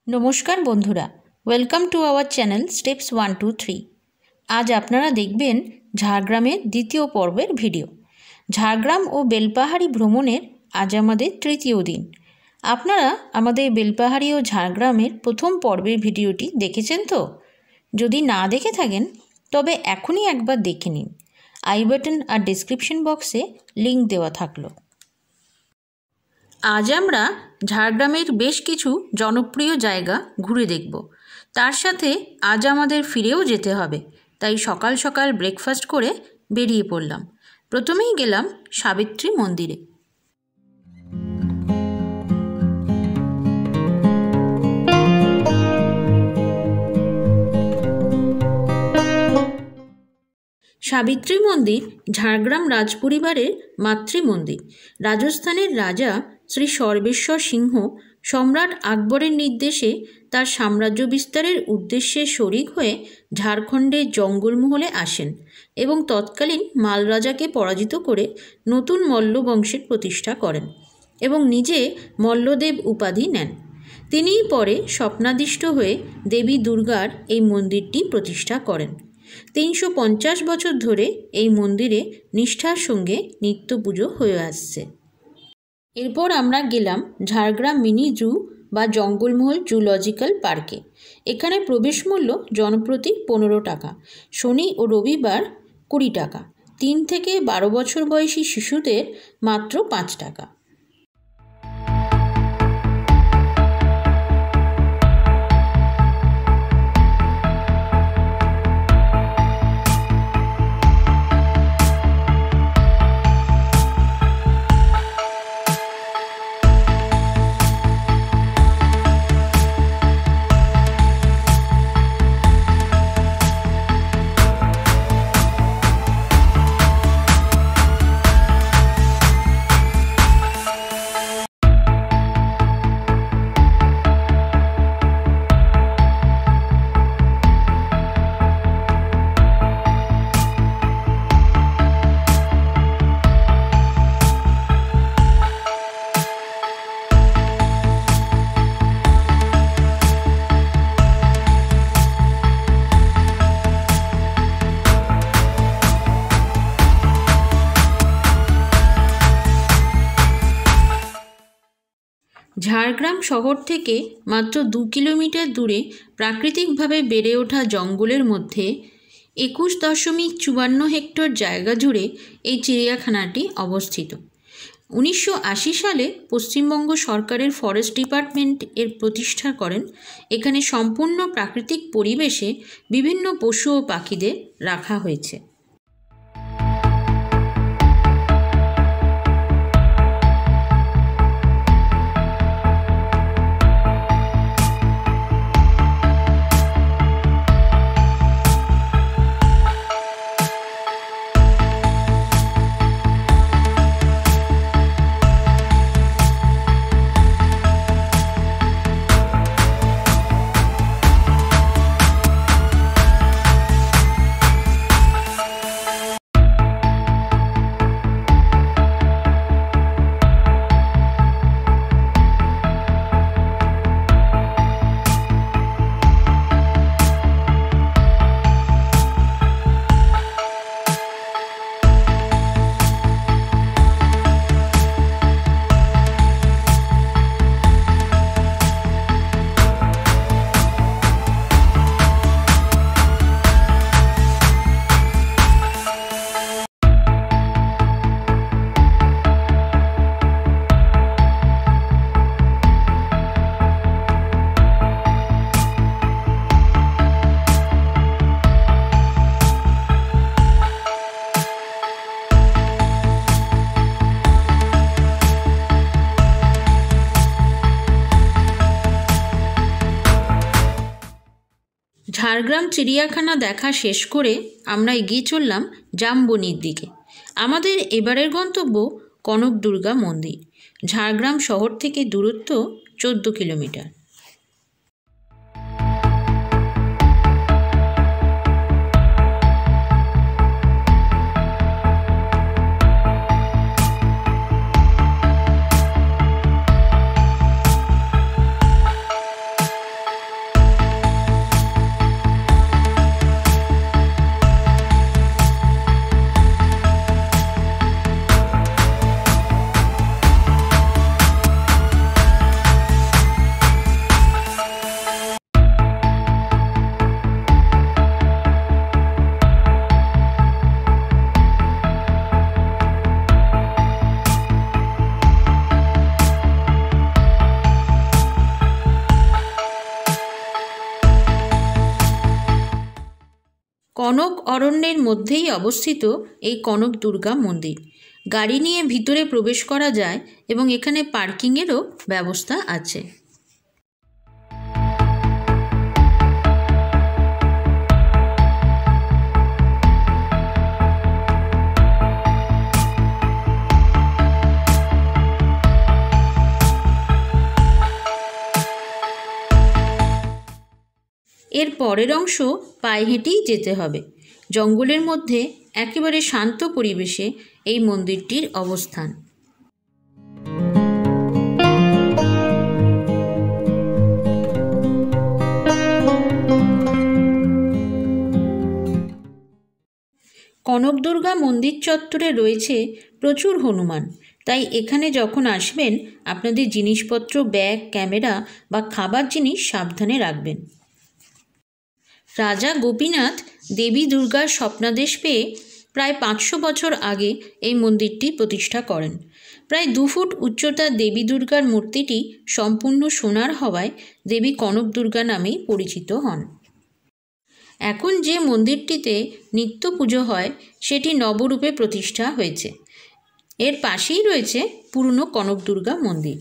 নমস্কার বন্ধুরা, welcome to our channel steps 1, 2, 3। আজ আপনারা দেখবেন ঝাড়গ্রামের দ্বিতীয় পর্বের ভিডিও। ঝাড়গ্রাম ও বেলপাহাড়ি ভ্রমণের আজ আমাদের তৃতীয় দিন। আপনারা আমাদের বেলপাহাড়ি ও ঝাড়গ্রামের প্রথম পর্বের ভিডিওটি দেখেছেন তো? যদি না দেখে থাকেন তবে এখনই একবার দেখে নিন। আই বাটন আর ডেসক্রিপশন বক্সে লিঙ্ক দেওয়া থাকলো। আজ আমরা ঝাড়গ্রামের বেশ কিছু জনপ্রিয় জায়গা ঘুরে দেখব। তার সাথে আজ আমাদের ফিরেও যেতে হবে, তাই সকাল সকাল ব্রেকফাস্ট করে বেরিয়ে পড়লাম। প্রথমেই গেলাম সাবিত্রী মন্দিরে। সাবিত্রী মন্দির ঝাড়গ্রাম রাজপরিবারের মাতৃমন্দির। রাজস্থানের রাজা শ্রী সর্বেশ্বর সিংহ সম্রাট আকবরের নির্দেশে তার সাম্রাজ্য বিস্তারের উদ্দেশ্যে শরিক হয়ে ঝাড়খণ্ডের জঙ্গলমহলে আসেন এবং তৎকালীন মাল রাজাকে পরাজিত করে নতুন মল্ল বংশের প্রতিষ্ঠা করেন এবং নিজে মল্লদেব উপাধি নেন। তিনিই পরে স্বপ্নাদিষ্ট হয়ে দেবী দুর্গার এই মন্দিরটি প্রতিষ্ঠা করেন। 350 বছর ধরে এই মন্দিরে নিষ্ঠার সঙ্গে নিত্য পুজো হয়ে আসছে। এরপর আমরা গেলাম ঝাড়গ্রাম মিনি জু বা জঙ্গলমহল জুলজিক্যাল পার্কে। এখানে প্রবেশ মূল্য জনপ্রতি 15 টাকা, শনি ও রবিবার 20 টাকা, 3 থেকে 12 বছর বয়সী শিশুদের মাত্র 5 টাকা। ঝাড়গ্রাম শহর থেকে মাত্র 2 কিলোমিটার দূরে প্রাকৃতিকভাবে বেড়ে ওঠা জঙ্গলের মধ্যে 21.54 হেক্টর জায়গা জুড়ে এই চিড়িয়াখানাটি অবস্থিত। 1980 সালে পশ্চিমবঙ্গ সরকারের ফরেস্ট ডিপার্টমেন্ট এর প্রতিষ্ঠা করেন। এখানে সম্পূর্ণ প্রাকৃতিক পরিবেশে বিভিন্ন পশু ও পাখিদের রাখা হয়েছে। ঝাড়গ্রাম চিড়িয়াখানা দেখা শেষ করে আমরা এগিয়ে চললাম জামবনির দিকে। আমাদের এবারের গন্তব্য কনক দুর্গা মন্দির। ঝাড়গ্রাম শহর থেকে দূরত্ব 14 কিলোমিটার। অরণ্যের মধ্যেই অবস্থিত এই কনক দুর্গা মন্দির। গাড়ি নিয়ে ভিতরে প্রবেশ করা যায় এবং এখানে পার্কিংয়েরও ব্যবস্থা আছে। এর পরের অংশ পায়ে হেঁটেই যেতে হবে। জঙ্গলের মধ্যে একেবারে শান্ত পরিবেশে এই মন্দিরটির অবস্থান। কনক দুর্গা মন্দির চত্বরে রয়েছে প্রচুর হনুমান, তাই এখানে যখন আসবেন আপনাদের জিনিসপত্র, ব্যাগ, ক্যামেরা বা খাবার জিনিস সাবধানে রাখবেন। রাজা গোপীনাথ দেবী দুর্গার স্বপ্নাদেশ পেয়ে প্রায় 500 বছর আগে এই মন্দিরটি প্রতিষ্ঠা করেন। প্রায় 2 ফুট উচ্চতার দেবী দুর্গার মূর্তিটি সম্পূর্ণ সোনার হওয়ায় দেবী কনক দুর্গা নামেই পরিচিত হন। এখন যে মন্দিরটিতে নিত্য পুজো হয় সেটি নবরূপে প্রতিষ্ঠা হয়েছে। এর পাশেই রয়েছে পুরনো কনক দুর্গা মন্দির।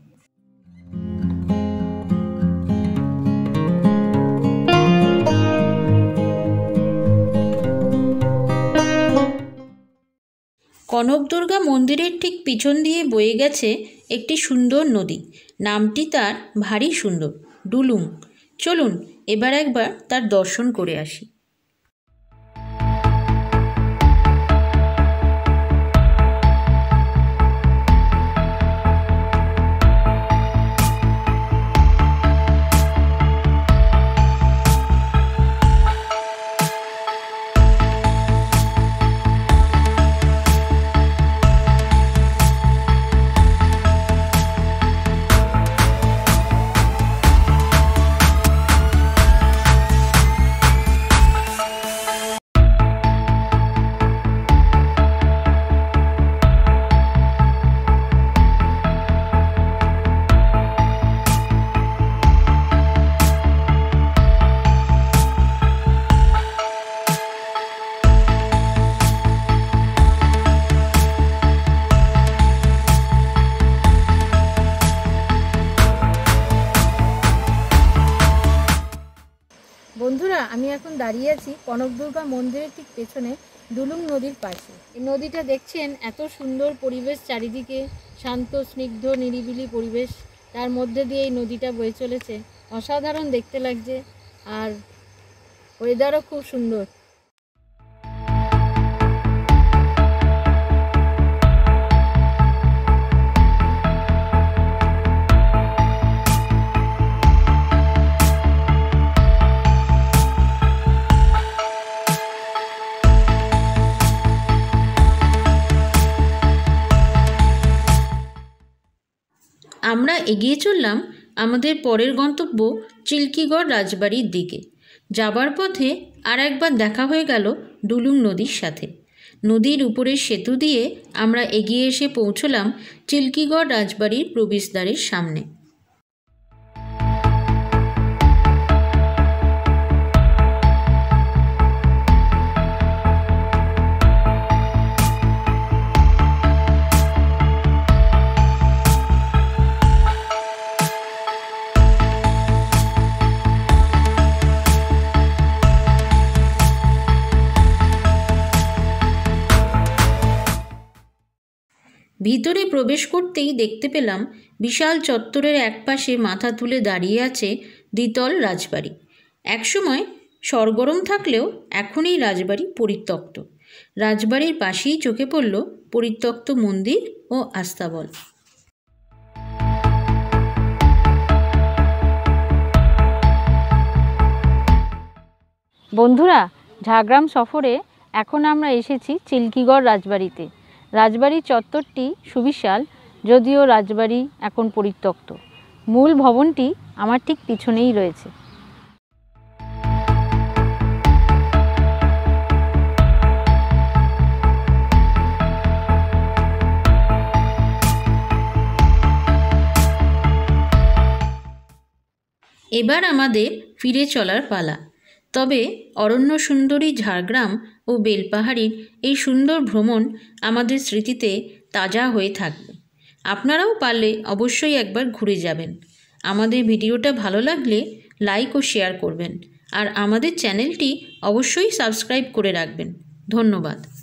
কনক দুর্গা মন্দিরের ঠিক পিছন দিয়ে বয়ে গেছে একটি সুন্দর নদী। নামটি তার ভারী সুন্দর, ডুলুং। চলুন এবার একবার তার দর্শন করে আসি। বন্ধুরা, আমি এখন দাঁড়িয়ে আছি কনক দুর্গা মন্দিরের ঠিক পেছনে দুলুং নদীর পাশে। এই নদীটা দেখছেন, এত সুন্দর পরিবেশ, চারিদিকে শান্ত স্নিগ্ধ নিরিবিলি পরিবেশ, তার মধ্যে দিয়ে এই নদীটা বয়ে চলেছে। অসাধারণ দেখতে লাগছে, আর ওয়েদারও খুব সুন্দর। আমরা এগিয়ে চললাম আমাদের পরের গন্তব্য চিল্কিগড় রাজবাড়ির দিকে। যাবার পথে আর একবার দেখা হয়ে গেল ডুলুং নদীর সাথে। নদীর উপরের সেতু দিয়ে আমরা এগিয়ে এসে পৌঁছলাম চিল্কিগড় রাজবাড়ির প্রবেশদ্বারের সামনে। ভিতরে প্রবেশ করতেই দেখতে পেলাম বিশাল চত্বরের একপাশে মাথা তুলে দাঁড়িয়ে আছে দ্বিতল রাজবাড়ি। একসময় সরগরম থাকলেও এখন এই রাজবাড়ি পরিত্যক্ত। রাজবাড়ির পাশেই চোখে পড়ল পরিত্যক্ত মন্দির ও আস্তাবল। বন্ধুরা, ঝাড়গ্রাম সফরে এখন আমরা এসেছি চিল্কিগড় রাজবাড়িতে। রাজবাড়ির চত্বরটি সুবিশাল, যদিও রাজবাড়ি এখন পরিত্যক্ত। মূল ভবনটি আমার ঠিক পিছনেই রয়েছে। এবার আমাদের ফিরে চলার পালা। তবে অরণ্য সুন্দরী ঝাড়গ্রাম ও বেলপাহাড়ির এই সুন্দর ভ্রমণ আমাদের স্মৃতিতে তাজা হয়ে থাকবে। আপনারাও পারলে অবশ্যই একবার ঘুরে যাবেন। আমাদের ভিডিওটা ভালো লাগলে লাইক ও শেয়ার করবেন, আর আমাদের চ্যানেলটি অবশ্যই সাবস্ক্রাইব করে রাখবেন। ধন্যবাদ।